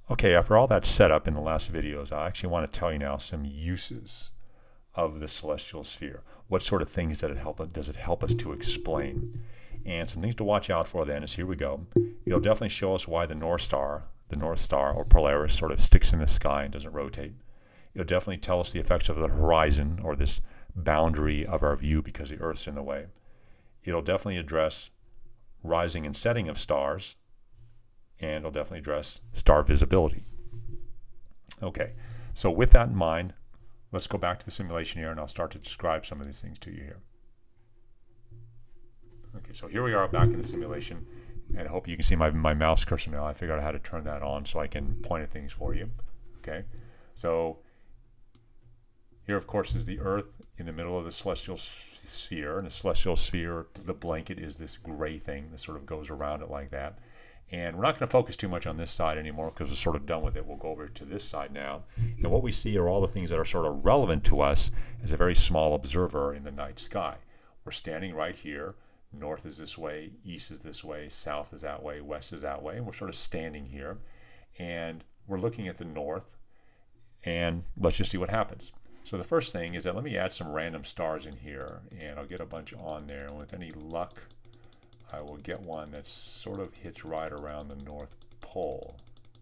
Okay, after all that setup in the last videos, I actually want to tell you now some uses of the celestial sphere. What sort of things does it help us to explain? And some things to watch out for then is, here we go. It'll definitely show us why the North Star or Polaris sort of sticks in the sky and doesn't rotate. It'll definitely tell us the effects of the horizon, or this boundary of our view because the Earth's in the way. It'll definitely address rising and setting of stars, and it'll definitely address star visibility. Okay, so with that in mind, let's go back to the simulation here, and I'll start to describe some of these things to you here. Okay, so here we are back in the simulation, and I hope you can see my mouse cursor now. I figured out how to turn that on so I can point at things for you. Okay, so here, of course, is the Earth in the middle of the celestial sphere, and the celestial sphere, the blanket is this gray thing that sort of goes around it like that. And we're not going to focus too much on this side anymore because we're sort of done with it. We'll go over to this side now. And what we see are all the things that are sort of relevant to us as a very small observer in the night sky. We're standing right here. North is this way, east is this way, south is that way, west is that way. And we're sort of standing here. And we're looking at the north. And let's just see what happens. So the first thing is that let me add some random stars in here. And I'll get a bunch on there. And with any luck, I will get one that sort of hits right around the North Pole.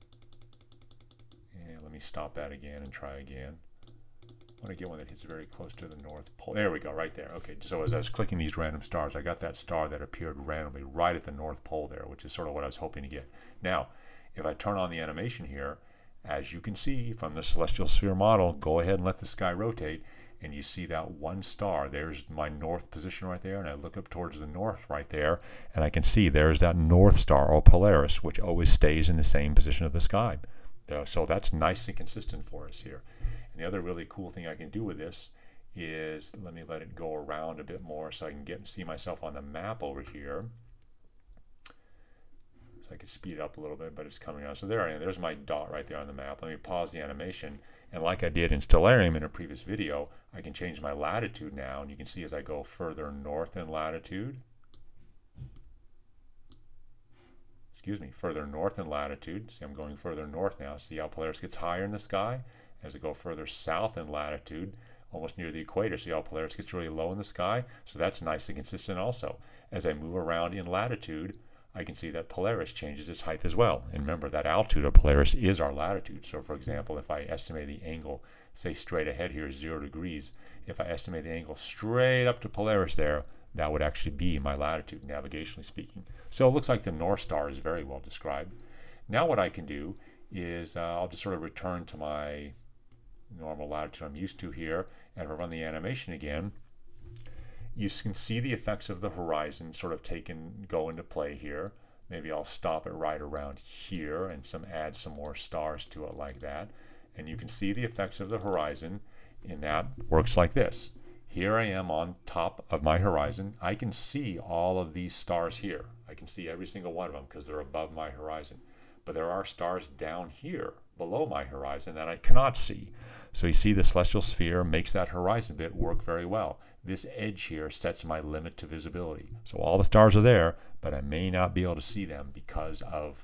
And let me stop that again and try again. I want to get one that hits very close to the North Pole. There we go, right there. Okay, so as I was clicking these random stars, I got that star that appeared randomly right at the North Pole there, which is sort of what I was hoping to get. Now, if I turn on the animation here, as you can see from the celestial sphere model, go ahead and let the sky rotate, and you see that one star. There's my north position right there, and I look up towards the north right there, and I can see there's that North Star or Polaris, which always stays in the same position of the sky. So that's nice and consistent for us here. And the other really cool thing I can do with this is, let me let it go around a bit more so I can get and see myself on the map over here. So I could speed it up a little bit, but it's coming out. So there I am. There's my dot right there on the map. Let me pause the animation. And like I did in Stellarium in a previous video, I can change my latitude now. And you can see as I go further north in latitude, further north in latitude. See, I'm going further north now. See how Polaris gets higher in the sky? As I go further south in latitude, almost near the equator, see how Polaris gets really low in the sky? So that's nice and consistent also. As I move around in latitude, I can see that Polaris changes its height as well. And remember, that altitude of Polaris is our latitude. So for example, if I estimate the angle, say straight ahead here is 0 degrees, if I estimate the angle straight up to Polaris there, that would actually be my latitude, navigationally speaking. So it looks like the North Star is very well described. Now what I can do is I'll just sort of return to my normal latitude I'm used to here, and if I run the animation again, you can see the effects of the horizon sort of go into play here. Maybe I'll stop it right around here and add some more stars to it like that. And you can see the effects of the horizon, and that works like this. Here I am on top of my horizon. I can see all of these stars here. I can see every single one of them because they're above my horizon. But there are stars down here below my horizon that I cannot see. So you see the celestial sphere makes that horizon bit work very well. This edge here sets my limit to visibility. So all the stars are there, but I may not be able to see them because of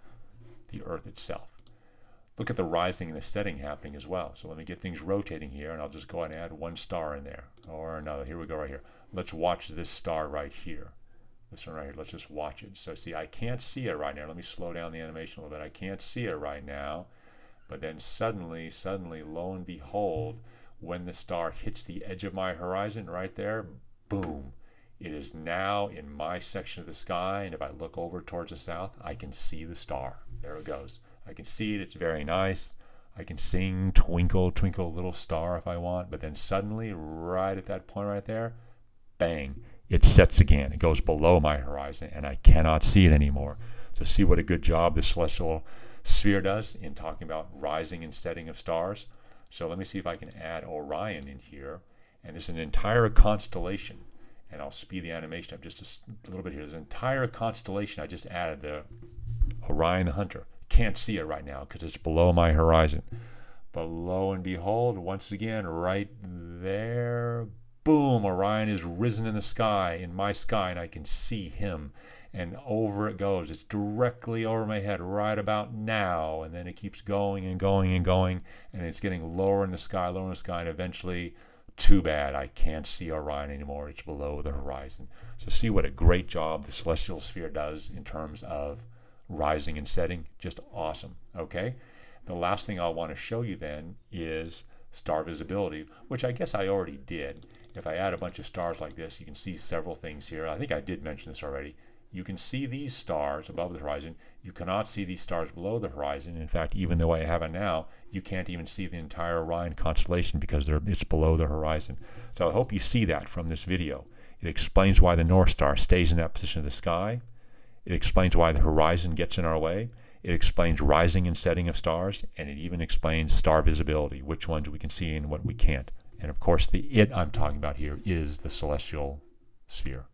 the Earth itself. Look at the rising and the setting happening as well. So let me get things rotating here, and I'll just go ahead and add one star in there, or another. Here we go right here. Let's watch this star right here. This one right here, let's just watch it. So see, I can't see it right now. Let me slow down the animation a little bit. I can't see it right now. But then suddenly, lo and behold, when the star hits the edge of my horizon right there, boom, it is now in my section of the sky. And if I look over towards the south, I can see the star. There it goes. I can see it. It's very nice. I can sing Twinkle, Twinkle, Little Star if I want. But then suddenly, right at that point right there, bang, it sets again. It goes below my horizon, and I cannot see it anymore. So see what a good job the celestial sphere does in talking about rising and setting of stars. So let me see if I can add Orion in here. And there's an entire constellation. And I'll speed the animation up just a little bit here. There's an entire constellation I just added, the Orion the Hunter. Can't see it right now because it's below my horizon. But lo and behold, once again, right there, boom, Orion is risen in the sky, in my sky, and I can see him. and over it goes. It's directly over my head right about now, and then it keeps going and going and going, and it's getting lower in the sky, and eventually, too bad, I can't see Orion anymore. It's below the horizon. So see what a great job the celestial sphere does in terms of rising and setting. Just awesome. Okay, the last thing I want to show you then is star visibility, which I guess I already did. If I add a bunch of stars like this, you can see several things here. I think I did mention this already. You can see these stars above the horizon. You cannot see these stars below the horizon. In fact, even the way I have it now, you can't even see the entire Orion constellation because it's below the horizon. So I hope you see that from this video. It explains why the North Star stays in that position of the sky. It explains why the horizon gets in our way. It explains rising and setting of stars, and it even explains star visibility, which ones we can see and what we can't. And of course, the I'm talking about here is the celestial sphere.